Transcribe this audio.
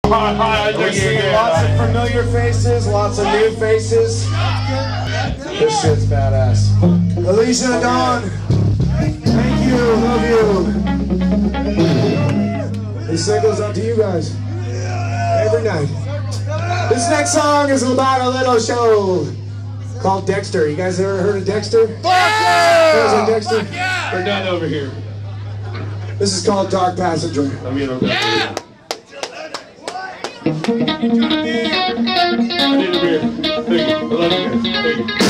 We're seeing lots of familiar faces, lots of new faces. This shit's badass. Alicia and Dawn, thank you, love you. This thing goes out to you guys every night. This next song is about a little show called Dexter. You guys ever heard of Dexter? Fuck yeah! You guys heard of Dexter? Fuck yeah! We're done over here. This is called Dark Passenger. I mean, Yeah! I need a beer. Thank you. I love you guys. Thank you.